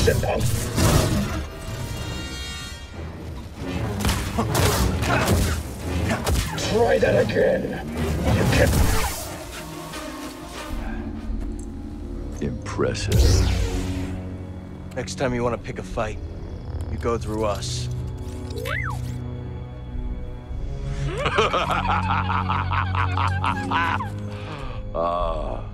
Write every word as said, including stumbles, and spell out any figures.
Listen, punk. Try that again. You can. Impressive. Next time you want to pick a fight, you go through us. Ah.